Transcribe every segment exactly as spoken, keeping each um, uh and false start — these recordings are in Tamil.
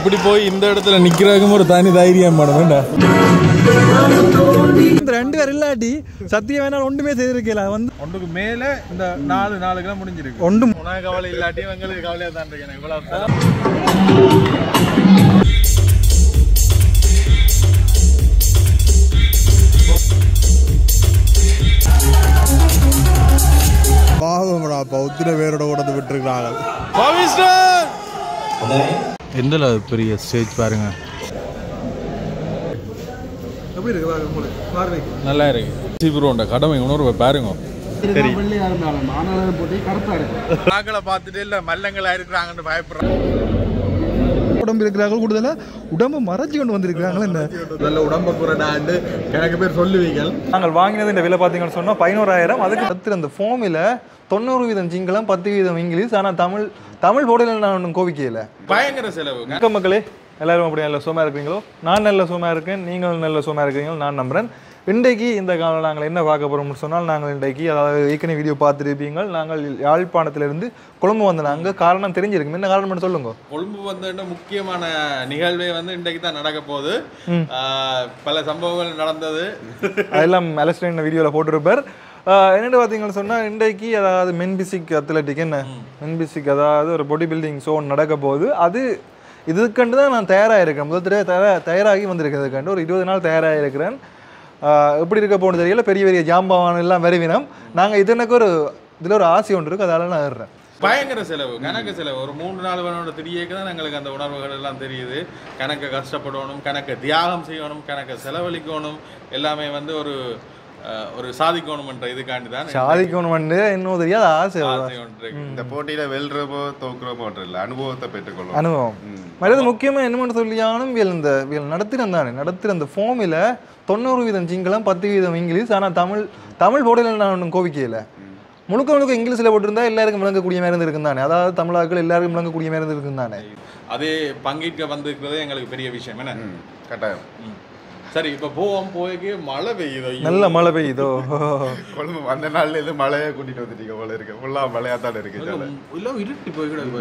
இப்படி போய் இந்த இடத்துல நிக்கிறதுக்கும் ஒரு தனி தைரியம் மேடம் வேண்டாம். இந்த ரெண்டு பேர் இல்லாட்டி சத்தியம் வேணாலும் ஒன்றுமே செய்திருக்கல வந்து ஒன்றுக்கு மேல இந்த நாலு நாலு கிலோ முடிஞ்சிருக்கு. ஒன்றும் உனக்கு கவலை இல்லாட்டி எங்களுக்கு கவலையா தான் இருக்கேன். இவ்வளவு பாவம்டா பௌத்திர பேரோட ஓடந்து விட்டுருக்காங்க. எந்த பெரிய ஸ்டேஜ் பாருங்க, எப்படி இருக்கு பாருங்க, உங்களுக்கு பார்வைக்கு நல்லா இருக்கு. சீப்புரோண்ட கடமை உணர்வை பாருங்க. சரி வெள்ளையா இருந்தாலும் ஆனாலும் போட்டு கருப்பா இருக்கு. நாக்களை பார்த்துட்டு இல்ல மல்லங்களா இருக்கிறாங்கன்னு பயப்படுறாங்க. உடம்பு இருக்கிறாங்க கூடுதலா உடம்பு மறைச்சு கொண்டு வந்திருக்கிறாங்களா என்ன நல்ல உடம்பு குறைடாண்டு எனக்கு பேர் சொல்லுவீங்க. நாங்கள் வாங்கினது இந்த விலை பார்த்தீங்கன்னு சொன்னால் பதினோராயிரம். அதுக்கு அடுத்து அந்த ஃபோமில் தொண்ணூறு வீதம் சிங்களம் பத்து வீதம் இங்கிலீஷ். ஆனால் தமிழ் தமிழ் போர்டில் நான் ஒன்றும் கோவிக்கையில் பயங்கர செலவு. வணக்கம் மக்களே, எல்லாரும் அப்படி நல்ல சுகமாக இருக்கிறீங்களோ? நான் நல்ல சுகமாக இருக்கேன், நீங்களும் நல்ல சுகமாக இருக்கிறீங்களோ நான் நம்புகிறேன். இன்றைக்கு இந்த காலம் நாங்கள் என்ன பார்க்க போகிறோம்னு சொன்னால், நாங்கள் இன்றைக்கு அதாவது ஏற்கனவே வீடியோ பார்த்துருப்பீங்க, நாங்கள் யாழ்ப்பாணத்திலிருந்து கொழும்பு வந்தோம். அங்கே காரணம் தெரிஞ்சிருக்கு, என்ன காரணம் சொல்லுங்க. கொழும்பு வந்த முக்கியமான நிகழ்வே வந்து இன்றைக்கு தான் நடக்க போகுது. பல சம்பவங்கள் நடந்தது, அதெல்லாம் அலஸ்டன் வீடியோவில் போட்டிருப்பார். என்னென்னு பார்த்தீங்கன்னு சொன்னால், இன்றைக்கு அதாவது மென்பிசிக் அத்லட்டிக் என்ன மென்பிசிக் அதாவது ஒரு பாடி பில்டிங் ஷோ நடக்க போகுது. அது இதுக்கண்டு தான் நான் தயாராக இருக்கேன். முதல் தடவை தயாரா தயாராகி வந்திருக்கிறதுக்காண்டு ஒரு இருபது நாள் தயாராக இருக்கிறேன். எப்படி இருக்க போகணும் தெரியல, பெரிய பெரிய ஜாம்பவான் எல்லாம் வருவினோம். நாங்கள் இது எனக்கு ஒரு இதில் ஒரு ஆசை ஒன்று இருக்குது, அதால நான் ஏறுறேன். பயங்கர செலவு, கணக்கு செலவு. ஒரு மூன்று நாலு மணியோட திடீர்க்கு தான் எங்களுக்கு அந்த உணர்வுகள் எல்லாம் தெரியுது. கணக்கை கஷ்டப்படணும், கணக்கை தியாகம் செய்யணும், கணக்கை செலவழிக்கணும், எல்லாமே வந்து ஒரு ஒரு சாதிக்கணும்ன்ற இதுக்காண்டி தான். சாதிக்கணும் இன்னும் தெரியாத ஆசை. இந்த போட்டியில வெல்றப்போ தோக்குறப்போ இல்லை, அனுபவத்தை பெற்றுக்கொள்ளும். அனுபவம் மற்றது முக்கியமாக என்னமென்னு சொல்லியானும் இந்த நடத்தினம் தானே நடத்துகிற அந்த ஃபோமில் தொண்ணூறு வீதம் சிங்களம் பத்து வீதம் இங்கிலீஷ். ஆனால் தமிழ் தமிழ் போர்டில் நான் ஒன்றும் கோவிக்கையில் முழுக்க முழுக்க இங்கிலீஷில் போட்டிருந்தா எல்லாருக்கும் விளங்கக்கூடிய மாதிரி இருந்திருக்கும் தானே. அதாவது தமிழாக்கள் எல்லாருக்கும் விளங்கக்கூடிய மாதிரி இருந்திருக்கும் தானே. அதே பங்கேற்க வந்திருக்கிறதே எங்களுக்கு பெரிய விஷயம். என்ன கட்டாயம். சரி, இப்போ போவோம். போய்க்கு மழை பெய்யுதோ, நல்ல மழை பெய்யுதோ. கொழும்பு வந்த நாள்ல இருந்து மழையை கூட்டிட்டு வந்துட்டீங்க போல இருக்கு. ஃபுல்லா மழையா தான் இருக்கு. இல்லை இருட்டி போய்கிட.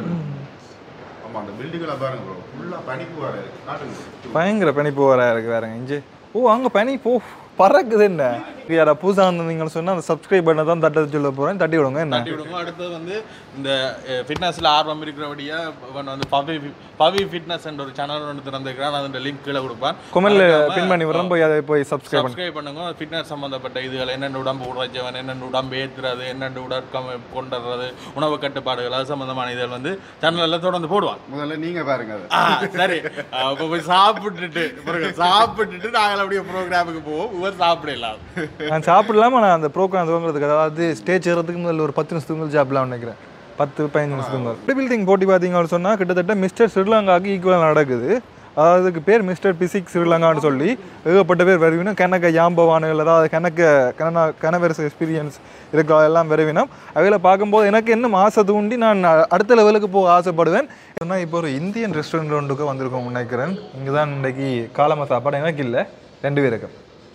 ஆமா, அந்த பில்டிங்லாம் பாருங்க ப்ரோ, ஃபுல்லா பனிப்பு வர இருக்கு. காட்டுங்க, பயங்கர பனிப்பு வர இருக்கு. வேறங்க இஞ்சி ஓ அங்கே பனி போ பறக்குது. என்ன யாரா புதுசாக வந்தீங்கன்னு சொன்னால் அந்த சப்ஸ்கிரைப் பண்ண தான் தட்ட சொல்ல போகிறேன், தட்டி விடுங்க. என்ன தட்டி விடுங்க. அடுத்தது வந்து இந்த ஃபிட்னஸில் ஆர்வம் இருக்கிறபடியாக வந்து பவி பவி ஃபிட்னஸ் என்ற ஒரு சேனல் ஒன்று திறந்துருக்கிறான். அதோட லிங்க் கீழே கொடுப்பான், கொமெண்ட்ல பின் பண்ணி விடுறோம், போய் அதை போய் சப்ஸ்கிரைப் சப்ஸ்கிரைப் பண்ணுங்க. ஃபிட்னஸ் சம்மந்தப்பட்ட இதுகள் என்னென்ன உடம்பு உடைச்சவன், என்னென்ன உடம்பு ஏற்றுறது, என்னென்ன உடற்கம் கொண்டுறது, உணவு கட்டுப்பாடுகள், அது சம்மந்தமான இதுகள் வந்து சேனலில் தொடர்ந்து போடுவான். முதல்ல நீங்கள் பாருங்க அது. சரி, இப்போ போய் சாப்பிட்டுட்டு சாப்பிட்டுட்டு நாங்கள் அப்படியே ப்ரோக்ராமுக்கு போவோம். இவர் சாப்பிடலாம், நான் சாப்பிடலாமா? நான் அந்த ப்ரோக்ராம் துவங்குறதுக்கு அதாவது ஸ்டேஜ் ஏறதுக்கு முதல்ல ஒரு பத்து நிமிஷத்துக்கு முதல் சாப்பிடலாம்னு நினைக்கிறேன். பத்து பதினஞ்சு நிமிஷத்துக்கு முதல். பாடி பில்டிங் போட்டி பார்த்தீங்கன்னு சொன்னால் கிட்டத்தட்ட மிஸ்டர் ஸ்ரீலங்காவுக்கு ஈக்குவலாக நடக்குது. அதுக்கு பேர் மிஸ்டர் பிசிக் ஸ்ரீலங்கான்னு சொல்லி ஏகப்பட்ட பேர் வருவினோம். கணக்க யாம்பவானுகள், அதாவது கணக்க கன கனவரசு எக்ஸ்பீரியன்ஸ் இருக்கிற எல்லாம் வருவினோம். அவையில் பார்க்கும்போது எனக்கு இன்னும் ஆசை தூண்டி நான் அடுத்த லெவலுக்கு போக ஆசைப்படுவேன். ஏன்னா இப்போ ஒரு இந்தியன் ரெஸ்டாரண்ட் ஒன்றுக்கு வந்திருக்கோம் நினைக்கிறேன். இங்கே தான் இன்றைக்கி காலமாக சாப்பாடு எனக்கு இல்லை, ரெண்டு பேருக்கும்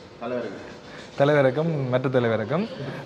தலைவருக்கும் மற்ற தலைவருக்கும்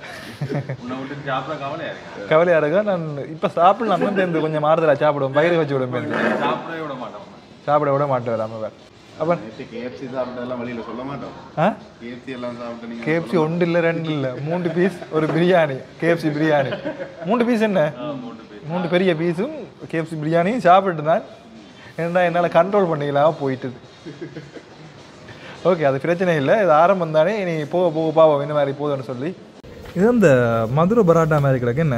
கவலையாக இருக்கும். நான் இப்போ சாப்பிடலாம் சேர்ந்து கொஞ்சம் மாறுதலாக சாப்பிடுவோம், பயிரை வச்சு விடுவேன். சாப்பிடவே விட மாட்டோம், சாப்பிட விட மாட்டேன் வராம. அப்போ கேஎஃப்சி சாப்பிட்டதெல்லாம் வெளியில் சொல்ல மாட்டோம். ஆ கேஎஃப்சி எல்லாம் சாப்பிட்டு கேஎஃப்சி ஒன்று இல்லை ரெண்டு இல்லை மூன்று பீஸ் ஒரு பிரியாணி. கேஎஃப்சி பிரியாணி மூன்று பீஸ். என்ன மூன்று பெரிய பீஸும் கேஎஃப்சி பிரியாணியும் சாப்பிட்டு தான் ஏன்னா என்னால் கண்ட்ரோல் பண்ணிக்கலாம் போயிட்டுது. ஓகே, அது பிரச்சனை இல்லை, இது ஆரம்பம் தானே. நீ போக போக பாவம் இந்த மாதிரி போதுன்னு சொல்லி இது அந்த மதுரை பராட்டா மாதிரி கிடக்கு. என்ன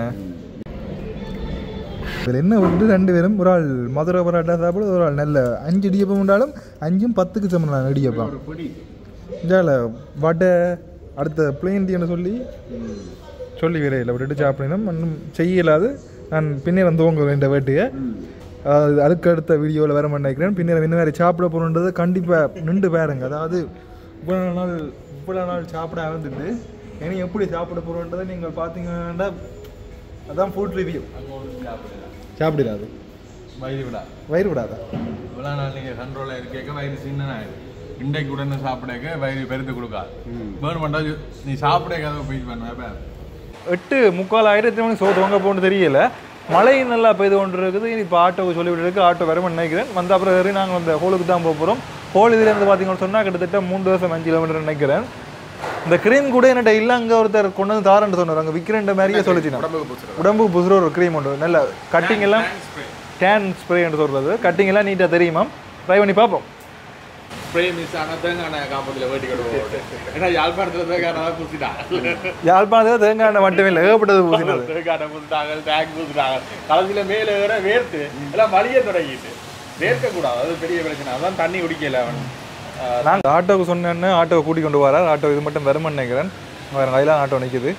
இதில் என்ன வந்து ரெண்டு பேரும் ஒரு ஆள் மதுரை பராட்டா சாப்பிட, ஒரு ஆள் நல்ல அஞ்சு இடியப்பம் உண்டாலும் அஞ்சும் பத்துக்கு சமம் இடியப்பம். இதால் வடை அடுத்த பிளேன்டின்னு சொல்லி சொல்லி வேற இல்லை விட்டுட்டு சாப்பிடணும். ஒன்றும் செய்யலாது. நான் பின்னே வந்து உங்க இந்த வேட்டையை அதுக்கு அடுத்த வீடியோவில் வர நினைக்கிறேன். பின்னர் இந்த மாதிரி சாப்பிட போகணுன்றது கண்டிப்பாக நின்று பாருங்க. அதாவது இவ்வளோ நாள் இவ்வளோ நாள் சாப்பிட வந்துட்டு இனி எப்படி சாப்பிட போகிறோன்றதை நீங்கள் பார்த்தீங்கன்னா அதான் ஃபுட் ரிவ்யூ. சாப்பிடாது வயிறு விடா வயிறு விடாதா இவ்வளோ நாள் நீங்கள் கண்ட்ரோலாக இருக்க வயிறு சின்ன இன்றைக்கு உடனே சாப்பிடக்க வயிறு பெருத்து கொடுக்காது. பேர்ன் பண்ணுறது நீ சாப்பிட கதை போயிட்டு பண்ண எட்டு முக்கால் ஆயிரத்தி மணி சோத்து வாங்க போகணுன்னு தெரியல. மழை நல்லா பெய்து கொண்டு இருக்குது. இப்போ ஆட்டோவுக்கு சொல்லிவிட்டு இருக்கு, ஆட்டோ வரும்னு நினைக்கிறேன். வந்து அப்புறம் ஏறி நாங்கள் அந்த ஹோலுக்கு தான் போக போகிறோம். ஹோல் இதுலேருந்து பார்த்தீங்கன்னு சொன்னால் கிட்டத்தட்ட மூன்று வருஷம் அஞ்சு கிலோமீட்டர் நினைக்கிறேன். இந்த க்ரீம் கூட என்னட்ட இல்லை, அங்கே ஒருத்தர் கொண்டு வந்து தாரன்னு சொன்னார். அங்கே விற்கிறேன்ற மாதிரியே சொல்லிச்சினா உடம்புக்கு புசுற ஒரு க்ரீம் உண்டு. நல்ல கட்டிங் எல்லாம் டேன் ஸ்ப்ரேன்னு சொல்கிறது. கட்டிங் எல்லாம் நீட்டாக தெரியுமா? ட்ரை பண்ணி பார்ப்போம். ஸ்ப்ரே மிஸ் ஆனால் தேங்காய் காப்பத்தில் வேட்டி கட்டுவோம். ஏன்னா யாழ்ப்பாணத்தில் தேங்காய் பூசிட்டாங்க. யாழ்ப்பாணத்தில் தேங்காய் மட்டுமே இல்லை, ஏகப்பட்டது பூசினாங்க. தேங்காய் பூசிட்டாங்க, டேங்க் பூசிட்டாங்க. கலசியில் மேலே வேற வேர்த்து எல்லாம் வலிய தொடங்கிட்டு வேர்க்கக்கூடாது. அது பெரிய பிரச்சனை. அதான் தண்ணி குடிக்கல அவன். நாங்கள் ஆட்டோவுக்கு சொன்னேன்னு ஆட்டோவை கூட்டி கொண்டு வரார். ஆட்டோ இது மட்டும் வரும்னு நினைக்கிறேன். வேறு கையில் ஆட்டோ நிற்குது.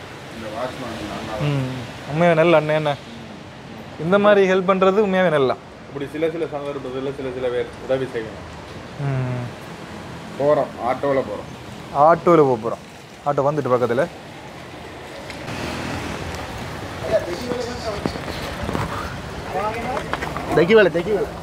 ம் உண்மையாக நல்ல அண்ணன் என்ன இந்த மாதிரி ஹெல்ப் பண்ணுறது உண்மையாகவே நல்லா. இப்படி சில சில சந்தர்ப்பத்தில் சில சில பேர் உதவி செய்யணும். ம் போகிறோம், ஆட்டோவில் போகிறோம். ஆட்டோவில் போக போகிறோம். ஆட்டோ வந்துட்டு பக்கத்தில் தெக்கி வேலை தெக்கி வேலை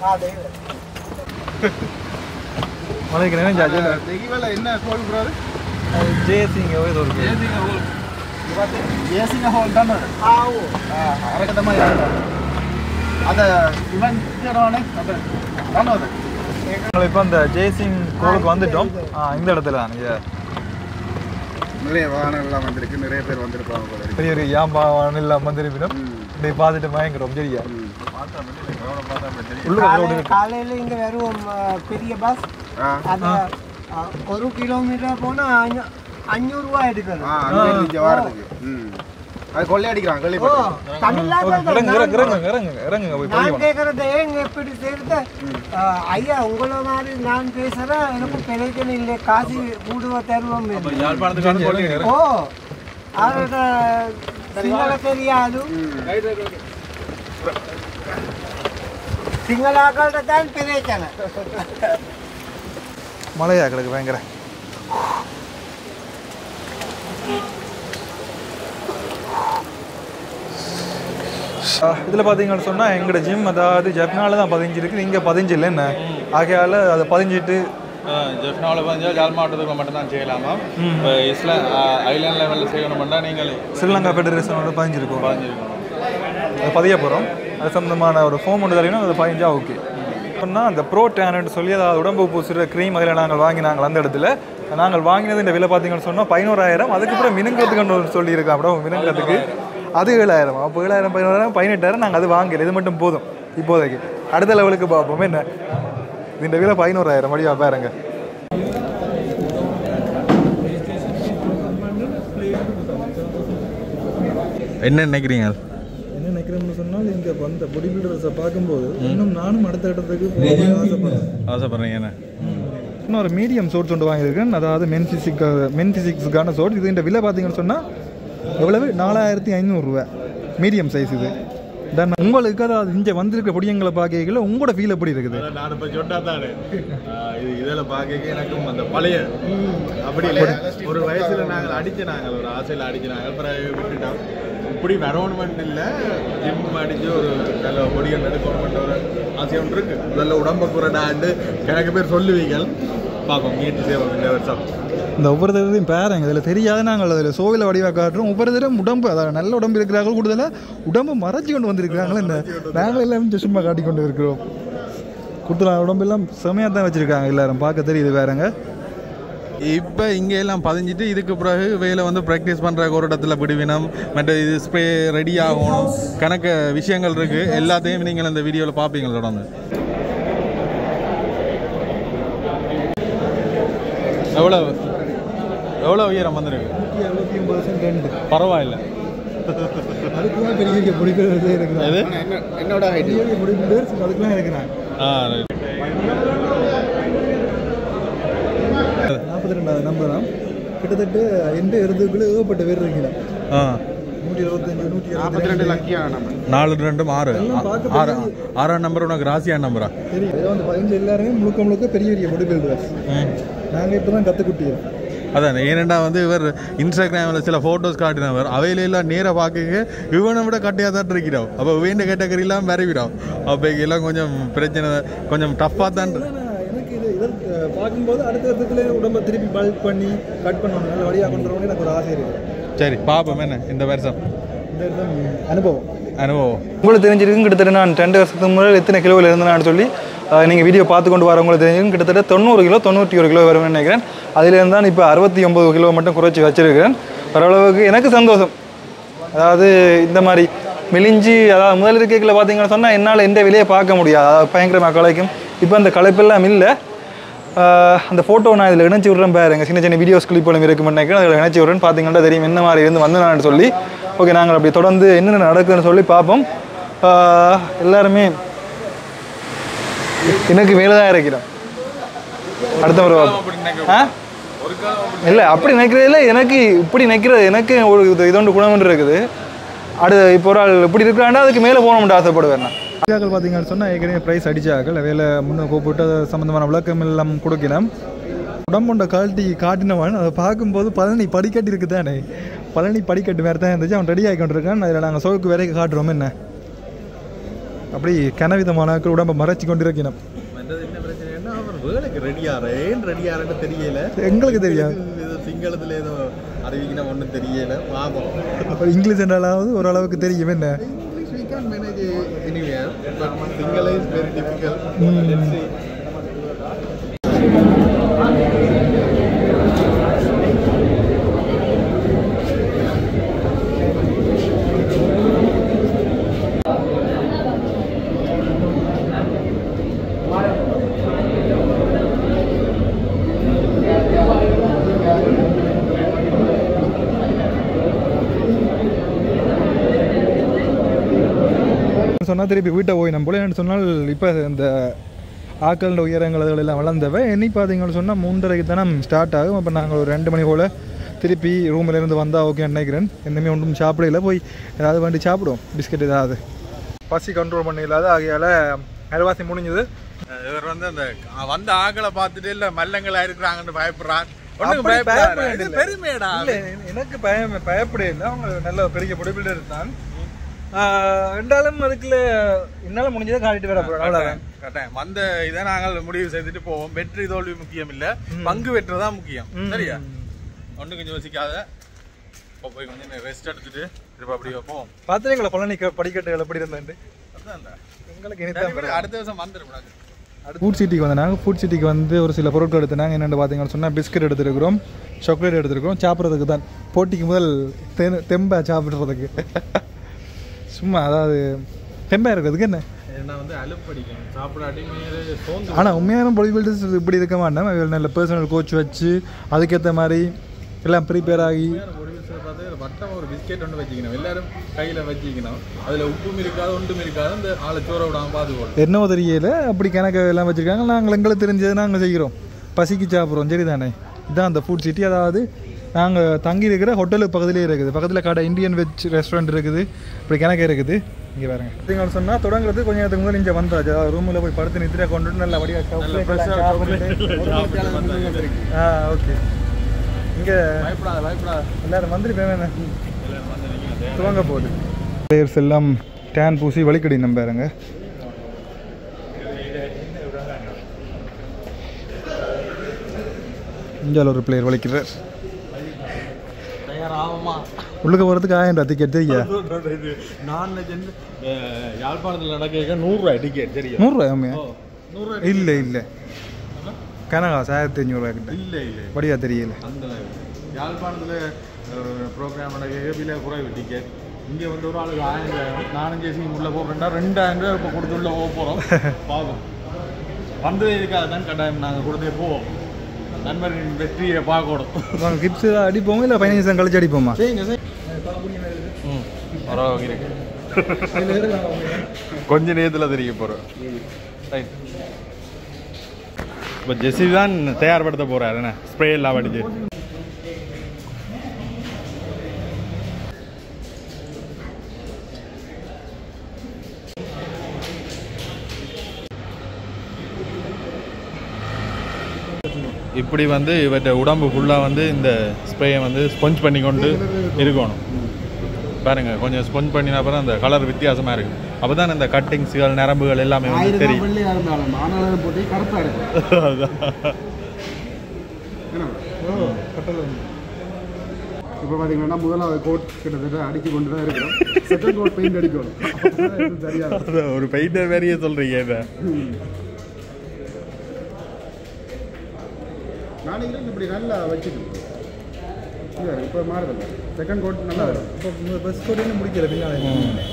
மலைக்கு நினைஞ்சா தெக்கி வேலை என்ன சொல்கிறாரு? ஜேசிங்க சொல்லுங்க. ஏசிங்க ஹோல் தானே அரக்கத்த மாதிரி அதை இவன் அது தானே அது. இப்போ அந்த ஜெய்சிங் கோலுக்கு வந்துட்டோம். இந்த இடத்துல தான் நிறைய வாகனங்கள்லாம் வந்திருக்கு, நிறைய பேர் வந்திருப்பாங்க போல இருக்கு. பெரிய பெரிய ஏம்பாவான எல்லாம் வந்திருப்பினோம். இப்படி பார்த்துட்டு மயங்கிறோம். சரியா காலையில் இங்கே வருவோம் பெரிய பஸ். அது ஒரு கிலோமீட்டர் போனால் அஞ்சூறுரூவா எடுக்கணும். அது கொள்ளையடிக்கிறாங்க. நான் கேட்கறது ஏங்க எப்படி செய்யறது? ஐயா உங்களை மாதிரி நான் பேசுறேன், எனக்கு பிரச்சனை இல்லை, காசு கூடுவா தருவோம். ஓ அவரோட சிங்கள தெரியாது, சிங்களாக்கள்கிட்ட தான் பிரச்சனை. மழையா கிடக்கு பயங்கர. இதில் பார்த்தீங்கன்னு சொன்னால் எங்களோட ஜிம் அதாவது ஜப்னால தான் பதிஞ்சிருக்கு, இங்கே பதிஞ்சு இல்லை என்ன ஆகையால் அதை பதிஞ்சிட்டு ஜெஃப்னாவில் பதிஞ்சால் ஜால் மாவட்டத்துக்கு மட்டும்தான் செய்யலாமா? இப்போ இஸ்லா ஐலாண்ட் லெவலில் செய்யணும்னா நீங்கள் ஸ்ரீலங்கா ஃபெடரேஷனோட பதிஞ்சிருக்கோம். பதிஞ்சிருக்கணும். அதை பதிய போகிறோம். அது சம்மந்தமான ஒரு ஃபோம் ஒன்று தரணும். அதை பதிஞ்சா ஓகே. சொன்னால் அந்த ப்ரோ டேனட் சொல்லி அதாவது உடம்பு பூசுகிற க்ரீம் அதில் நாங்கள் வாங்கினாங்கள். அந்த இடத்துல நாங்கள் வாங்கினது இந்த விலை பார்த்தீங்கன்னு சொன்னால் பதினோராயிரம். அதுக்கப்புறம் மினுங்கிறதுக்கு சொல்லியிருக்கோம். அப்புறம் மினுங்கிறதுக்கு அது ஏழாயிரம். அப்போ ஏழாயிரம் பதினோராயிரம் பதினெட்டாயிரம் நாங்கள் அது வாங்கல. இது மட்டும் போதும் இப்போதைக்கு. அடுத்த லெவலுக்கு பார்ப்போம். என்ன இந்த விலை பதினோராயிரம் வழியாக பாருங்க. என்ன நினைக்கிறீங்க? என்ன நினைக்கிறேன்னு சொன்னால் இங்கே வந்த பாடி பில்டர்ஸை பார்க்கும்போது இன்னும் நானும் அடுத்த இடத்துக்கு ஆசைப்படுறேன் ஆசைப்படுறீங்க என்ன? இன்னும் ஒரு மீடியம் சோர்ஸ் ஒன்று வாங்கியிருக்கேன். அதாவது மென் ஃபிசிக் மென் ஃபிசிக்ஸுக்கான சோர்ஸ். இது இந்த விலை பார்த்தீங்கன்னு சொன்னால் எவ்வளவு? நாலாயிரத்தி ஐநூறுரூவா மீடியம் சைஸ். இது தென் உங்களுக்கு அதாவது இங்கே வந்திருக்க பொடியங்களை பார்க்கல உங்களோட ஃபீல் எப்படி இருக்குது? நான் இப்போ சொன்னா தானே இது இதில் பார்க்க எனக்கும் அந்த பழைய அப்படி இல்லை. ஒரு வயசில் நாங்கள் அடிச்சு நாங்கள் ஒரு ஆசையில் அடிச்சு நாங்கள் அப்புறம் விட்டுட்டோம். இப்படி வரணுமெண்ட் இல்லை, ஜிம் அடித்து ஒரு நல்ல பொடிகள் எடுக்கணுமெண்ட் ஒரு ஆசை ஒன்று இருக்கு. நல்ல உடம்பை குறைடாண்டு எனக்கு பேர் சொல்லுவீங்க. பார்ப்போம் முயற்சி செய்வோம் இந்த வருஷம். இந்த ஒவ்வொரு தடவையும் பாருங்க, இதில் தெரியாத நாங்கள் அதில் சோவில வடிவாக காட்டுறோம். ஒவ்வொரு தடவை உடம்பு அதாவது நல்ல உடம்பு இருக்கிறார்கள், கூடுதலாக உடம்பு மறைச்சி கொண்டு வந்திருக்கிறாங்களே. இந்த நாங்கள் எல்லாம் சும்மா காட்டி கொண்டு இருக்கிறோம். கூடுதலாக உடம்பெல்லாம் செமையாக தான் வச்சுருக்காங்க. எல்லாரும் பார்க்க தெரியுது வேறங்க. இப்போ இங்கே எல்லாம் பதிஞ்சிட்டு இதுக்கு பிறகு வேலை வந்து ப்ராக்டிஸ் பண்ணுற ஒரு இடத்துல பிடிவினம் மற்ற இது ஸ்ப்ரே ரெடி ஆகணும். கணக்கு விஷயங்கள் இருக்குது. எல்லாத்தையும் நீங்கள் இந்த வீடியோவில் பார்ப்பீங்க. தொடர்ந்து எவ்வளோ எவ்வளோ உயரம் வந்துருக்கு? நூற்றி அறுபத்தி ஒன்பது சென்ட் ரெண்டு. பரவாயில்ல. அதுக்குலாம் பெரிய பெரிய பொடிப்பிள்ளே இருக்கிறாங்க. என்னோட பெரிய பெரிய பொடிப்பிள்ளர்ஸ் அதுக்கெலாம் இருக்கிறாங்க. ஆ நாற்பத்தி ரெண்டாவது நம்பர் தான். கிட்டத்தட்ட எந்த இடத்துக்குள்ளே ஏகப்பட்ட பேர் இருக்கிறாங்க. ஆ நூற்றி இருபத்தஞ்சு நூற்றி நாற்பத்தி ரெண்டு லக்கியான நம்பர். நாலு ரெண்டும் ஆறு ஆறு ஆறாம் நம்பர் உனக்கு ராசியான நம்பரா? தெரியும். இதை வந்து பதினஞ்சு எல்லாருமே முழுக்க முழுக்க பெரிய பெரிய பொடிப்பிள்ளர்ஸ். நாங்கள் இப்போ தான் கற்றுக்குட்டியோம். அதான் ஏனெண்டா வந்து இவர் இன்ஸ்டாகிராமில் சில ஃபோட்டோஸ் காட்டினவர் அவையிலெல்லாம் நேராக பார்க்க இவனை விட கட்டியாக தான் இருக்கிறோம். அப்போ வேண்ட கேட்டகரிலாம் வரைவிடும். அப்போ எல்லாம் கொஞ்சம் பிரச்சனை, கொஞ்சம் டஃப்பாக தான். எனக்கு இது இதை பார்க்கும்போது அடுத்த இடத்துல உடம்பை திருப்பி பல்க் பண்ணி கட் பண்ணணும், நல்ல வழியாக கொண்டு வரணும்னு எனக்கு ஒரு ஆசை இருக்குது. சரி பார்ப்போம் என்ன இந்த வருஷம். இந்த வருஷம் அனுபவம் அனுபவம். உங்களுக்கு தெரிஞ்சிருக்கும் கிட்டத்தட்ட நான் ரெண்டு வருஷத்துக்கு முன்னாடி எத்தனை கிலோவில் இருந்தேன்னு சொல்லி நீங்கள் வீடியோ பார்த்து கொண்டு வரவங்களுக்கு தெரிஞ்சிருக்கும் கிட்டத்தட்ட தொண்ணூறு கிலோ தொண்ணூற்றி ஒரு கிலோ வரும்னு நினைக்கிறேன். அதிலேருந்து தான் இப்போ அறுபத்தி ஒம்பது கிலோ மட்டும் குறைச்சி வச்சிருக்கிறேன். ஓரளவுக்கு எனக்கு சந்தோஷம். அதாவது இந்த மாதிரி மெலிஞ்சி அதாவது முதல் இருக்கையில் பார்த்தீங்கன்னு சொன்னால் என்னால் எந்த விலையை பார்க்க முடியாது, அதாவது பயங்கரமாக கலைக்கும். இப்போ அந்த களைப்பெல்லாம் இல்லை. அந்த ஃபோட்டோ நான் இதில் இணைச்சி விட்றேன் பாருங்க, சின்ன சின்ன வீடியோஸ் கிளிப்போலும் இருக்குன்னு நினைக்கிறேன். அதில் இணைச்சி விட்றேன்னு பார்த்தீங்கன்னா தெரியும் என்ன மாதிரி இருந்து வந்தேன்னு சொல்லி. ஓகே, நாங்கள் அப்படி தொடர்ந்து என்னென்ன நடக்குதுன்னு சொல்லி பார்ப்போம். எல்லாருமே எனக்கு மேலே தான் இருக்கிறோம். அடுத்த முறை ஆ இல்லை அப்படி நினைக்கிறது இல்லை, எனக்கு இப்படி நினைக்கிறது எனக்கு ஒரு இதோண்டு குணம் இருக்குது. அடுத்த இப்போ ஒரு ஆள் இப்படி இருக்கிறாண்டா அதுக்கு மேலே போகணும்னு ஆசைப்படுவேன் நான். ஆக்கள் பார்த்தீங்கன்னு சொன்னால் ஏற்கனவே ப்ரைஸ் அடித்தாக்கள் வேலை முன்னே கூப்பிட்டு சம்மந்தமான விளக்கம் எல்லாம் கொடுக்கணும். உடம்புண்ட கால்ட்டி காட்டினவன் அதை பார்க்கும்போது பழனி படிக்கட்டு இருக்குது தானே, பழனி படிக்கட்டு வேறு தான் இருந்துச்சு. அவன் ரெடி ஆகி கொண்டிருக்கான். அதில் நாங்கள் சோக்கு வரைக்கும் காட்டுறோம். என்ன அப்படி கனவிதமான உடம்பை மறைச்சி கொண்டு இருக்கணும். என்ன பிரச்சனைன்னா அவர் வேலைக்கு ரெடியாரு ஏன் ரெடியாருன்னு தெரியல, எங்களுக்கு தெரியாது. சிங்களத்தில் ஏதோ அறிவிக்கணும் ஒன்றும் தெரியல. பாவம் அப்புறம் இங்கிலீஷ் என்றாலாவது ஓரளவுக்கு தெரியும். என்ன English we can manage anywhere, but Sinhala is very difficult. Let's see. சொன்னால் திருப்பி வீட்டை போய் நம்ம போல என்ன சொன்னால் இப்போ இந்த ஆக்கள உயரங்கள் எல்லாம் வளர்ந்தவை என்னை பார்த்தீங்கன்னு சொன்னால் மூன்றரைக்கு தானே ஸ்டார்ட் ஆகும். அப்போ நாங்கள் ஒரு ரெண்டு மணி போல் திருப்பி ரூமிலேருந்து வந்தால் ஓகேன்னு நினைக்கிறேன். எதுவுமே ஒன்றும் சாப்பிடல, போய் ஏதாவது வண்டி சாப்பிடுவோம், பிஸ்கெட் ஏதாவது. பசி கண்ட்ரோல் பண்ண இல்லாத ஆகையால் அரைவாசி முடிஞ்சது. இவர் வந்து அந்த வந்த ஆக்களை பார்த்துட்டு இல்லை மல்லங்களா இருக்கிறாங்கன்னு பயப்படுறான். பெருமையடா இல்லை, எனக்கு பயம் பயப்பட இல்லை. அவங்க நல்ல பெரிய பொடி பில்டர் தான். ரெண்டாலும் அதுக்குள்ள என்னால் முடிஞ்சதை காட்டிட்டு வர போகிறோம். அவ்வளோதான் கரெக்டாக வந்த இதை நாங்கள் முடிவு செய்துட்டு போவோம். வெற்றி தோல்வி முக்கியம் இல்லை, பங்கு வெற்றி தான் முக்கியம். சரியா, ஒன்றும் கொஞ்சம் யோசிக்காத போய் கொஞ்சம் ரெஸ்ட் எடுத்துட்டு திரும்ப அப்படி வைப்போம். பார்த்தீங்களா பழனி படிக்கட்டுகள் எப்படி இருந்தேன். எங்களுக்கு இனி அடுத்த வருஷம் வந்துடும். ஃபுட் சிட்டிக்கு வந்து நாங்கள் ஃபுட் சிட்டிக்கு வந்து ஒரு சில பொருட்கள் எடுத்துனாங்க. என்னென்னு பார்த்தீங்கன்னு சொன்னால் பிஸ்கட் எடுத்துருக்கிறோம், சாக்லேட் எடுத்துருக்கிறோம். சாப்பிட்றதுக்கு தான் போட்டிக்கு முதல் தெ தெம்பா சாப்பிட்றதுக்கு சும்மா அதாவது தெம்பா இருக்கிறதுக்கு என்ன ஏன்னா வந்து அலுப்படிக்கும் சாப்பிடாட்டி சோந்து. ஆனால் உண்மையான பாடி பில்டர்ஸ் இப்படி இருக்க மாட்டோம். நல்ல பர்சனல் கோச் வச்சு அதுக்கேற்ற மாதிரி எல்லாம் ப்ரிப்பேர் ஆகி பார்த்து வட்டம் ஒரு பிஸ்கெட் ஒன்று வச்சுக்கணும், எல்லாரும் கையில் வச்சுக்கணும். அதில் உப்பும் இருக்காது ஒன்றும் இருக்காது. அந்த ஆளை சோற விடாமல் பார்த்துக்கணும். என்னவோ தெரியல அப்படி கணக்கு எல்லாம் வச்சுருக்காங்க. நாங்கள் எங்களுக்கு தெரிஞ்சதை நாங்கள் செய்கிறோம், பசிக்கு சாப்பிட்றோம். சரி தானே, இதுதான் அந்த ஃபுட் சிட்டி. அதாவது நாங்கள் தங்கி இருக்கிற ஹோட்டலுக்கு பக்கத்துலேயே இருக்குது. பக்கத்தில் கடை இந்தியன் வெஜ் ரெஸ்டாரண்ட் இருக்குது, இப்படி கணக்கு இருக்குது. இங்கே பாருங்க பார்த்தீங்கன்னு சொன்னால் தொடங்குறது கொஞ்சம் நேரத்துக்கு முதல்ல இங்கே வந்துடாச்சு. அதாவது ரூமில் போய் படுத்து நித்திரை கொண்டுட்டு நல்லா வடியாக ஆ ஓகே. இங்கே பயப்படாத பயப்படாத எல்லோரும் வந்துருப்பேன். என்ன துவங்க போகுது. பிளேயர்ஸ் எல்லாம் டேன் பூசி வலிக்கடி நம்பாருங்க. இந்தியாவில் ஒரு பிளேயர் வலிக்கிறார். உள்ளுக்கு போகிறதுக்கு ஆயிரம் ரூபா டிக்கெட் தெரியா? நான் யாழ்ப்பாணத்தில் நடக்க நூறுரூவா டிக்கெட் தெரியும். நூறுரூவா ஆமாம். இல்லை இல்லை கனகாசு ஆயிரத்தி ஐநூறுரூவா கிட்ட. இல்லை இல்லை படியா தெரியல. அந்த யாழ்ப்பாணத்தில் ப்ரோக்ராம் நடக்க விலை குறைவு டிக்கெட். இங்கே வந்து ஒரு ஆளுக்கு ஆயிரம் நாலஞ்சு ஏசி உள்ளே போகிறேன்டா ரெண்டாயிரம் ரூபா இப்போ கொடுத்து உள்ளே போக போகிறோம். பார்ப்போம் வந்ததே இருக்காது தான் கட்டாயம் நாங்கள் கொடுத்தே போவோம். நண்பர்களின் வெற்றியை பார்க்கணும். நாங்கள் கிப்ஸ் ஏதாவது அடிப்போமா இல்லை பதினஞ்சு நிமிஷம் கழிச்சு அடிப்போமா? ம் பரவாயில்ல இருக்கு. கொஞ்ச நேரத்தில் தெரிய போகிறோம். ரைட், இப்போ ஜெஸ்ஸி தான் தயார்படுத்த போகிறாரு. என்ன ஸ்ப்ரே எல்லாம் அடிச்சு இப்படி வந்து இவற்றை உடம்பு ஃபுல்லாக வந்து இந்த ஸ்ப்ரேயை வந்து ஸ்பொஞ்ச் பண்ணி கொண்டு இருக்கணும். பாருங்கள் கொஞ்சம் ஸ்பொஞ்ச் பண்ணின அப்புறம் அந்த கலர் வித்தியாசமாக இருக்குது. அப்போ தான் இந்த கட்டிங்ஸுகள் நரம்புகள் எல்லாமே வந்து தெரியும். இப்போ பார்த்தீங்கன்னா முதலாவது கோட் கிட்டத்தட்ட அடிச்சு கொண்டு தான் இருக்கிறோம். செகண்ட் கோட் பெயிண்ட் அடிக்கணும். சரியாக ஒரு பெயிண்டர் வேறையே சொல்கிறீங்க இதை. நாளைக்கு இப்படி நல்லா வச்சுக்கணும். இல்லை இப்போ மாறுதில்ல. செகண்ட் கோட் நல்லா வரும். இப்போ பஸ் கோட் என்ன முடிக்கல பின்னாடி.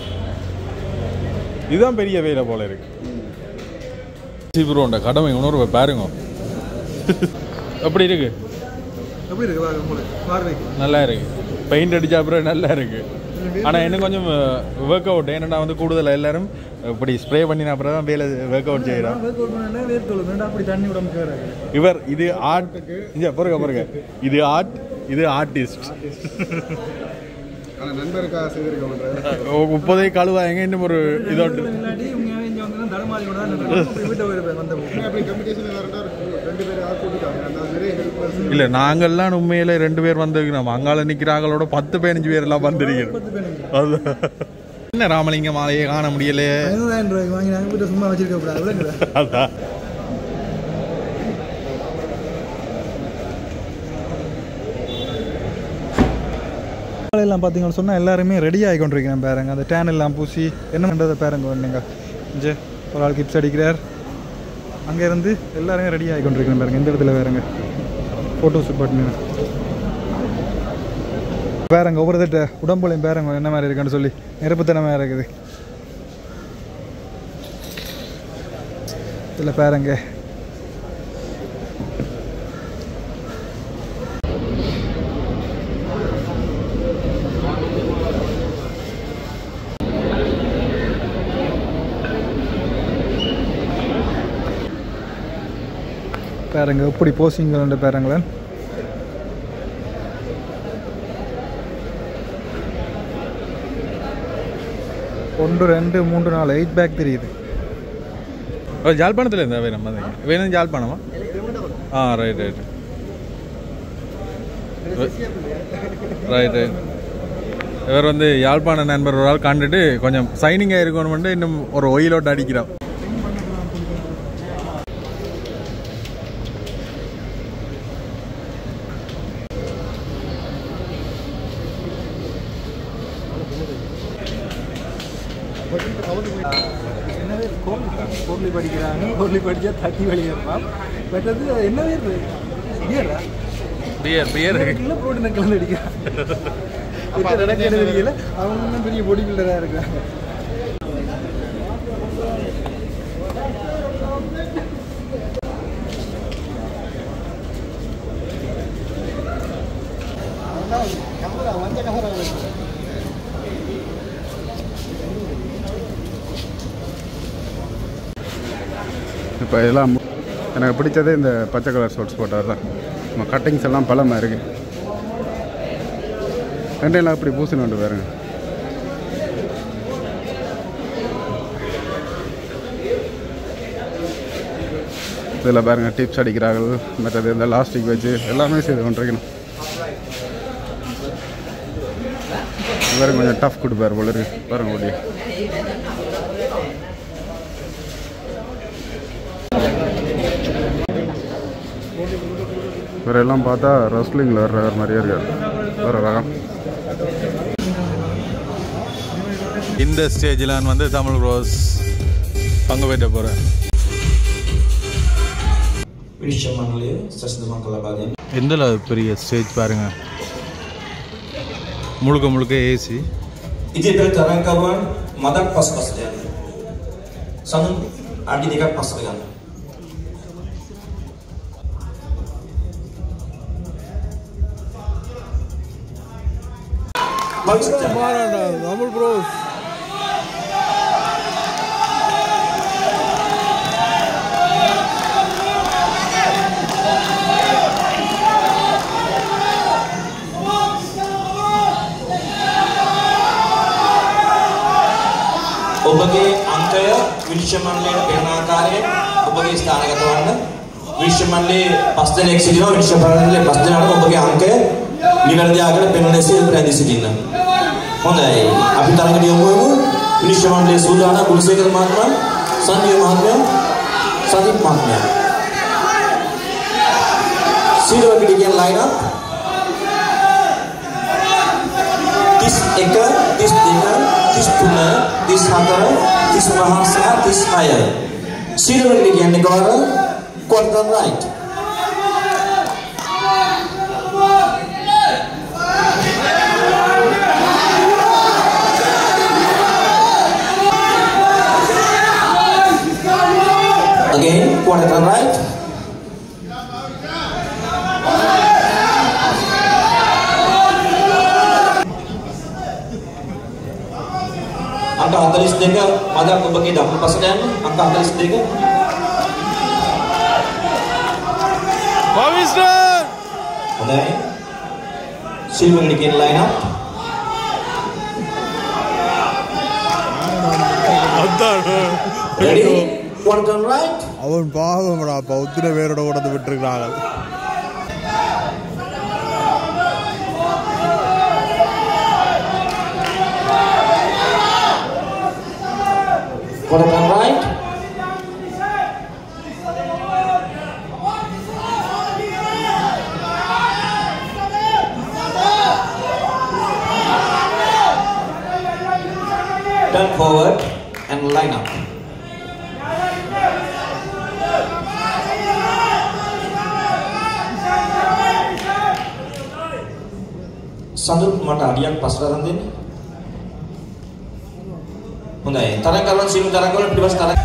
இதுதான் பெரிய வேலை போல இருக்கு. சீப்புரோண்ட கடமை உணர்வை பாருங்க எப்படி இருக்கு. எப்படி இருக்கு பாருங்க உங்களுக்கு பார்வைக்கு நல்லா இருக்கு. பெயிண்ட் அடிச்சா அப்புறம் நல்லா இருக்கு. ஆனால் இன்னும் கொஞ்சம் ஒர்க் அவுட் ஏன்னா வந்து கூடுதலாக எல்லாரும் இப்படி ஸ்ப்ரே பண்ணின அப்புறம் தான் வேலை ஒர்க் அவுட் செய்கிறான். அப்படி தண்ணி விட இவர் இது ஆர்ட் இங்கே பாருங்க பாருங்க இது ஆர்ட் இது ஆர்டிஸ்ட். ஆனால் நண்பருக்காக செய்திருக்கோம். முப்பதே கழுவா எங்க இன்னும் ஒரு இதோட்டு இல்லை நாங்கள்லாம் உண்மையில ரெண்டு பேர் வந்திருக்கோம். அங்கால நிற்கிறாங்களோட பத்து பதினஞ்சு பேர் எல்லாம் வந்திருக்கிறோம். அது என்ன ராமலிங்க மாலையை காண முடியலையே. சும்மா வச்சிருக்க. அதான் எல்லாம் பார்த்தீங்கன்னு சொன்னால் எல்லாருமே ரெடி ஆகி கொண்டிருக்கிறேன் பாருங்க. அந்த டேன் எல்லாம் பூசி என்ன பண்ணுறதை பாருங்க. நீங்கள் இங்கே ஒரு ஆள் கிப்ஸ் அடிக்கிறார். அங்கேருந்து எல்லாருமே ரெடி ஆகி கொண்டிருக்கிறேன் பாருங்க. இந்த இடத்துல வேறுங்க ஃபோட்டோ ஷூட் பண்ணி பாருங்க. ஒவ்வொரு தட்ட உடம்புலையும் பாருங்க என்ன மாதிரி இருக்குன்னு சொல்லி நெருப்புத்தனமாக இருக்குது. இதில் பாருங்க பாருங்க எப்படி போசிங்க பாருங்களேன். ஒன்று ரெண்டு மூன்று நாலு எயிட் பேக் தெரியுது. ஜாழ்ப்பாணத்தில் இருந்தா வேணும் வேணும் ஜாழ்ப்பாணமா? ஆ ரைட் ரைட் ரைட் ரைட் இவர் வந்து யாழ்ப்பாண நண்பர் ஒரு ஆள் கண்டுட்டு கொஞ்சம் சைனிங்காக இருக்கணும்னு இன்னும் ஒரு ஒயிலோட்டு அடிக்கிறோம். என்னவே கோர்லி படிக்கிறாங்க. கோர்லி படித்தா தட்டி வெளியேறான். பட் அது என்ன பியரா பியர் பியர் ப்ரோட்டீனை கலந்து அடிக்கிறான். தெரியல. அவங்க இன்னும் பெரிய பொடி பில்டராக இருக்கிறாங்க. இப்போ எல்லாம் எனக்கு பிடிச்சதே இந்த பச்சை கலர் ஷார்ட்ஸ் போட்டார் தான். நம்ம கட்டிங்ஸ் எல்லாம் பலமாக இருக்குது. ரெண்டையெல்லாம் இப்படி பூசினோண்டு பாருங்க. இதில் பாருங்கள் டிப்ஸ் அடிக்கிறார்கள். மற்றது இந்த லாஸ்டிக் வச்சு எல்லாமே செய்து கொண்டிருக்கணும். வேறு கொஞ்சம் டஃப் கொடுப்பார் போல இருக்கு பாருங்க. ஓடி இவரெல்லாம் பார்த்தா ரெஸ்லிங்கில் வர்ற மாதிரியே இருக்கார். வேறு ரகம். இந்த ஸ்டேஜில் நான் வந்து தமிழ் ரோஸ் பங்கு பெற்ற போகிறேன். எந்த பெரிய ஸ்டேஜ் பாருங்க. முழுக்க முழுக்க ஏசி. ඉතින් තරංකරුවන් මදක් පස්පසට යනවා. සමුන් අඩි දෙකක් පස්සට ගන්නවා. தமிழ் ப்ரோஸ் ඔබගේ අංකය විනිශ්චය මණ්ඩලයට පෙරණ ආකාරයෙන් ඔබගේ ස්ථානගත වන්න. විනිශ්චය මණ්ඩලයේ පස් දෙනෙක් සිටිනවා. විනිශ්චය මණ්ඩලයේ පස් දෙනාට ඔබගේ අංකය නිවැරදි ආකාරයට පෙරණ ලෙස රැඳී සිටින්න. හොඳයි. අපි තරඟට යමු වෙමු. විනිශ්චය මණ්ඩලයේ සූදානම් කුලසේකර මහත්මයා, සංජීව මහත්මයා, සදීප් මහත්මයා. Silver Gideon line up. තිස් එක, තිස් දෙක, තිස් තුන, තිස් හතර, තිස් පහ සහ තිස් හය. සිරුරේ කියන්නේ ගාන quarter right. Again, quarter right. Angka hatalis tiga, mada aku bagi dapur pasangan. Angka hatalis tiga. Mister Oke. Silver bikin line up. Ready? Quarter right. அவன் பாவம்டா பௌத்திர பேரோட ஓடத்தை விட்டுருக்காங்க. Quarter right. Turn forward and line up. Sandul mata adiak pasrah nanti. Mundai, tarang kalan silu tarang kalan bebas tarang.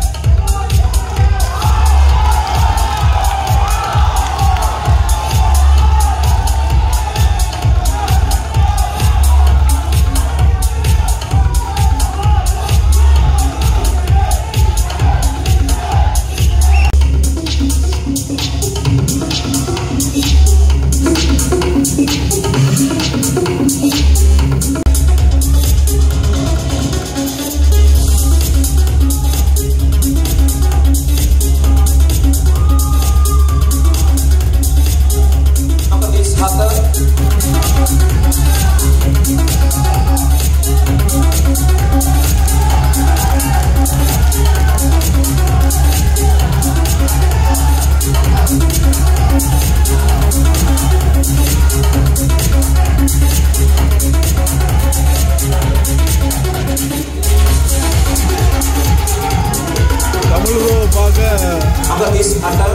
Angkat is atal.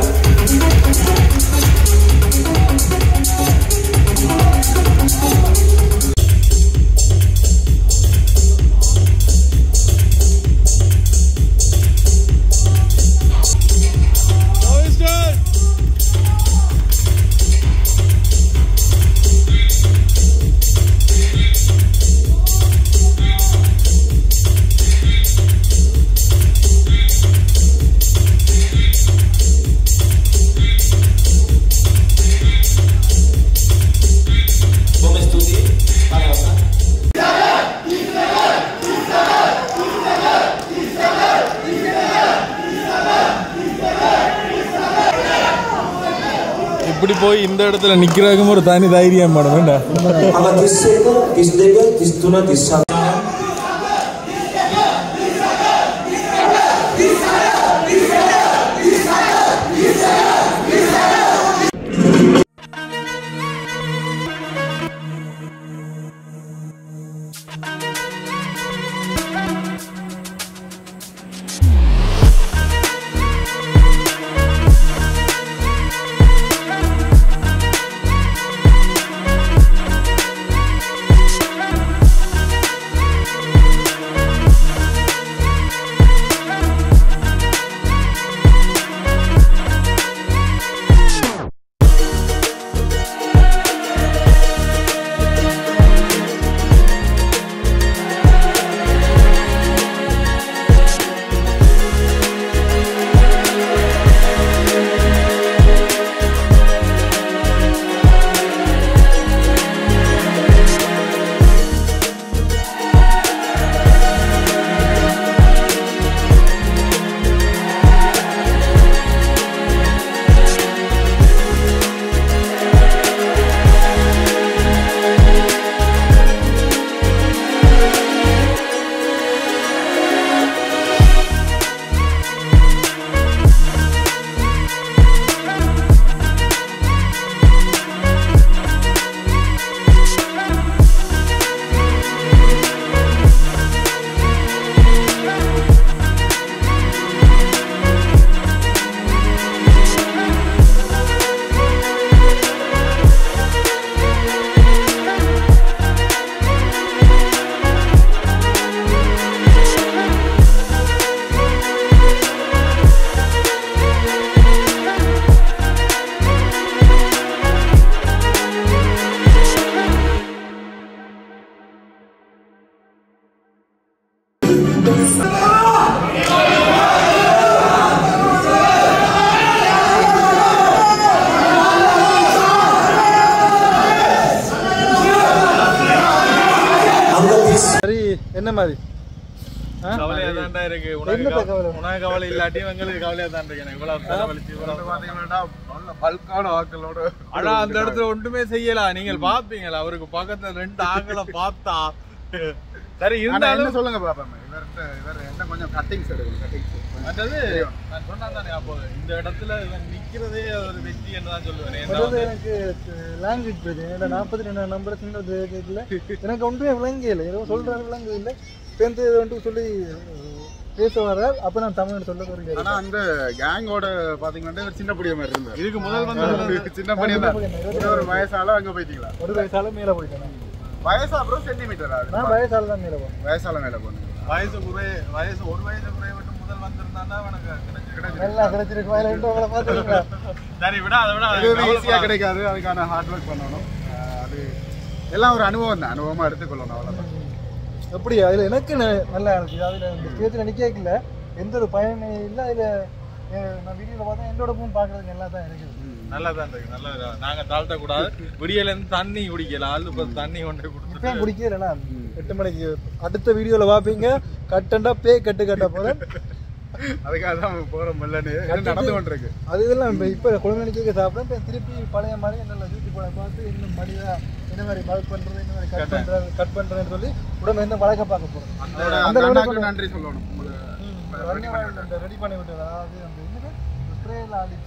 இப்படி போய் இந்த இடத்துல நிக்கிறதுக்கு ஒரு தனி தைரியம் பண்ண வேண்டாம். Angka tis satu, tis tiga, tis dua, tis satu. மாதிரி கவலையா தான்டா இருக்கு. உனக்கு கவலை உனக்கு கவலை இல்லாட்டியும் எங்களுக்கு கவலையா தான் இருக்கு. எனக்கு இவ்வளவு செலவழிச்சு இவ்வளவு பாத்தீங்கன்னா நல்ல பல்கான ஆக்களோட ஆனா அந்த இடத்துல ஒன்றுமே செய்யலாம். நீங்கள் பாப்பீங்களா அவருக்கு பக்கத்துல ரெண்டு ஆக்களை பார்த்தா சரி இருந்தாலும் சொல்லுங்க பாப்பா. இவர்கிட்ட இவர் என்ன கொஞ்சம் கட்டிங்ஸ் எடுக்கணும். கட்டிங்ஸ் மற்றது நான் சொன்னா தானே அப்போ இந்த இடத்துல இவன் நிக்கிறதே ஒரு வெற்றி என்று தான் சொல்லுவேன். எனக்கு லாங்குவேஜ் பிரச்சனை. நாற்பத்தி ரெண்டு நம்பர் சின்னது கேட்கல. எனக்கு ஒன்றுமே விளங்கல. ஏதோ சொல்றாரு விளங்கு இல்லை. பேருந்து வந்துட்டு சொல்லி பேச வர அப்ப நான் தமிழ் சொல்ல போறேன். ஆனா அந்த கேங்கோட பாத்தீங்கன்னா ஒரு சின்ன படிய மாதிரி இருந்தார். இதுக்கு முதல் வந்து சின்ன படிய தான். ஒரு வயசால அங்க போயிட்டீங்களா? ஒரு வயசால மேல போயிட்டேன். வயசா அப்புறம் சென்டிமீட்டர் ஆகுது. நான் வயசால தான் மேல போனேன். வயசால மேல போனேன். வயசு குறை வயசு ஒரு வயசு குறை விட்டு முதல் வந்திருந்தான்னா உனக்கு கிடைச்சிருக்கு. நல்லா கிடைச்சிருக்கு. வயல ரெண்டு உங்களை பார்த்துருக்கா. சரி விட அதை விட இது ஈஸியா கிடைக்காது. அதுக்கான ஹார்ட் ஒர்க் பண்ணணும். அது எல்லாம் ஒரு அனுபவம் தான். அனுபவமா எடுத்துக்கொள்ளணும். அவ்வளவுதான். எப்படி அதுல எனக்கு நல்லா இருந்துச்சு. அதுல இந்த ஸ்டேஜ்ல நிக்கல எந்த ஒரு பயமே இல்லை. அதுல நான் வீடியோல பார்த்தா என்னோட போன் பாக்குறதுக்கு நல்லா தான் இருக்குது. நல்லா தான் இருக்கு. நல்லா நாங்க தாழ்த்த கூடாது. விடியல இருந்து தண்ணி குடிக்கலாம். அது இப்ப தண்ணி கொண்டு குடிச்சு குடிக்கல. எட்டு மணிக்கு அடுத்த வீடியோல பாப்பீங்க. கட்டண்டா பே கட்டு கட்ட போறேன். அதுக்காக தான் போறோம். மல்லனே நடந்து கொண்டிருக்கு. அது இதெல்லாம் இப்ப குழந்தை கேட்க சாப்பிட திருப்பி பழைய மாதிரி நல்ல வீட்டு போன பார்த்து இன்னும் மடிதா என்ன மாதிரி பழக் பண்றது என்ன மாதிரி கட் பண்றது கட் பண்றதுன்னு சொல்லி உடம்பு என்ன வழக்க பார்க்க போறோம். அந்த நன்றி சொல்லணும். ரெடி பண்ணி விட்டு அதாவது அந்த என்ன ஸ்ப்ரேல அடிச்சு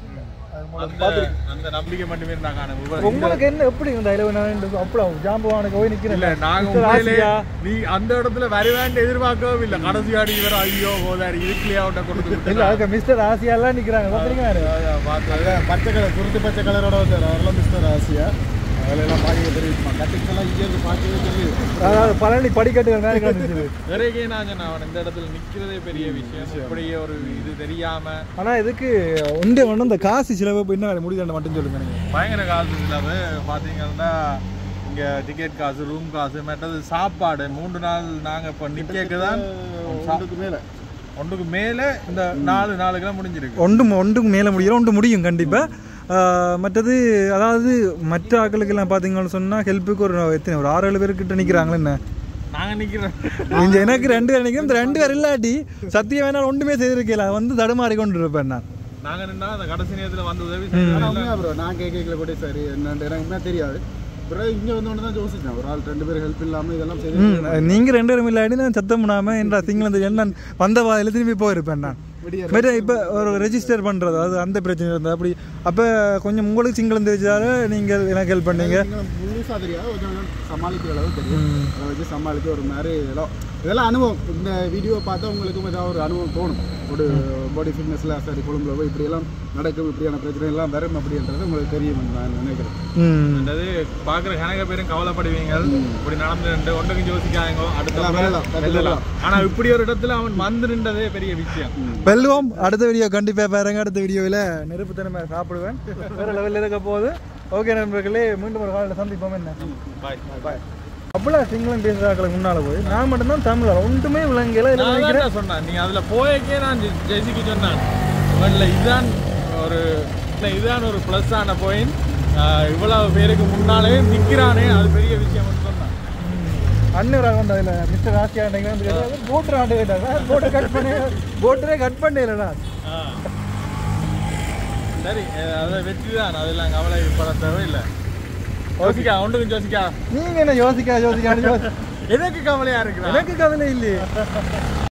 அந்த நம்பிக்கை மட்டுமே இருந்தாங்க. உங்களுக்கு என்ன எப்படி இந்த அப்புறம் ஜாம்பவானுக்கு போய் நிக்கிறேன். இல்ல நாங்க உண்மையிலேயே நீ அந்த இடத்துல வருவேன்னு எதிர்பார்க்கவும் இல்லை. கடைசி ஆடி இவர் ஐயோ போதாரு இதுக்குலயே அவட்ட கொடுத்து இல்ல அதுக்கு மிஸ்டர் ஆசியா எல்லாம் நிக்கிறாங்க. பச்சை கலர் குருத்து பச்சை கலரோட வந்தார். அவரெல்லாம் மிஸ்டர் ஆசியா. அதெல்லாம் பார்க்க தெரியுமா? கட்டிங்ஸ் எல்லாம் இங்கே பார்க்கவே தெரியுது. அதாவது பழனி படிக்கட்டுகள் மேலே கிடந்துச்சு. நிறைய நான் அவன் இந்த இடத்துல நிற்கிறதே பெரிய விஷயம். இப்படியே ஒரு இது தெரியாம. ஆனால் இதுக்கு ஒன்றே ஒன்று இந்த காசு செலவு என்ன வேலை முடிதாண்ட மட்டும் சொல்லுங்க. பயங்கர காசு செலவு பார்த்தீங்கன்னா இங்கே டிக்கெட் காசு ரூம் காசு மற்றது சாப்பாடு மூன்று நாள் நாங்கள் இப்போ நிற்க தான் ஒன்றுக்கு மேலே ஒன்றுக்கு மேலே இந்த நாலு நாளுக்கெல்லாம் முடிஞ்சிருக்கு. ஒன்று ஒன்றுக்கு மேலே முடியும். ஒன்று முடியும் கண்டிப்பாக. மற்றது அதாவது மற்ற ஆக்களுக்கெல்லாம் பார்த்தீங்கன்னு சொன்னால் ஹெல்ப்புக்கு ஒரு எத்தனை ஒரு ஆறு ஏழு பேர்கிட்ட நிற்கிறாங்களே. என்ன நாங்கள் நிற்கிறோம். இங்கே எனக்கு ரெண்டு பேர் நிற்கிறோம். இந்த ரெண்டு பேர் இல்லாட்டி சத்தியம் வேணாலும் ஒன்றுமே செய்திருக்கல. வந்து தடுமாறி கொண்டு இருப்பேன் நான். நாங்கள் நின்னா அந்த கடைசி நேரத்தில் வந்து உதவி ப்ரோ. நான் கேட்கல கூட சரி என்னன்னு எனக்கு உண்மையாக தெரியாது. அப்புறம் இங்கே வந்து ஒன்று தான் யோசிச்சேன். ஒரு ஆள் ரெண்டு பேர் ஹெல்ப் இல்லாமல் இதெல்லாம் சரி. நீங்கள் ரெண்டு பேரும் இல்லாட்டி நான் சத்தம் பண்ணாமல் என்ற சிங்களம் நான் வந்த வாதில் திரும்பி போயிருப்பேன். நான் இப்போ ஒரு ரெஜிஸ்டர் பண்ணுறது அது அந்த பிரச்சனை இருந்தது. அப்படி அப்போ கொஞ்சம் உங்களுக்கு சிங்களம் தெரிஞ்சதால நீங்கள் எனக்கு ஹெல்ப் பண்ணீங்க. முழுசாக தெரியாது. கொஞ்சம் சமாளிக்கிற அளவு தெரியும். அதை வச்சு சமாளிக்க ஒரு மாதிரி இதெல்லாம் இதெல்லாம் அனுபவம். இந்த வீடியோ பார்த்தா உங்களுக்கும் ஏதாவது ஒரு அனுபவம் தோணும். ஒரு பாடி ஃபிட்னஸில் சரி கொழும்புல போய் இப்படியெல்லாம் நடக்கும் இப்படியான பிரச்சனை எல்லாம் வரும் அப்படின்றது உங்களுக்கு தெரியும் நான் நினைக்கிறேன். அது பார்க்குற கணக்க பேரும் கவலைப்படுவீங்க. இப்படி நடந்து ஒன்றுக்கும் யோசிக்காங்க. அடுத்த ஆனால் இப்படி ஒரு இடத்துல அவன் வந்து நின்றதே பெரிய விஷயம். வெல்லுவோம். அடுத்த வீடியோ கண்டிப்பாக பாருங்க. அடுத்த வீடியோவில் நெருப்பு தினமே சாப்பிடுவேன். வேறு லெவலில் இருக்க போது. ஓகே நண்பர்களே, மீண்டும் ஒரு காலையில் சந்திப்போம். என்ன பாய் பாய். அவ்வளோ சிங்களம் பேசுகிறாக்களுக்கு முன்னால் போய் நான் மட்டும்தான் தமிழ் ஒன்றுமே விளங்கல. நான் சொன்னேன் நீ அதில் போயக்கே நான் ஜெய்சிக்கு சொன்னேன் இவனில் இதுதான் ஒரு இதுதான் ஒரு ப்ளஸ் ஆன பாயிண்ட். இவ்வளவு பேருக்கு முன்னாலே நிற்கிறானே அது பெரிய விஷயம் சொன்னான். அண்ணன் கொண்ட அதில் மிஸ்டர் ஆசியா போட்டு ஆண்டு கேட்டாங்க. போட்டு கட் பண்ணி போட்டே கட் பண்ணலண்ணா. சரி அதை வெற்றி தான். அதெல்லாம் கவலைப்பட தேவையில்லை. யோசிக்கா ஒன்றுக்கும் யோசிக்கா. நீங்க என்ன யோசிக்கா யோசிக்கா எனக்கு கவலையா இருக்கு. எனக்கு கவலை இல்லையே.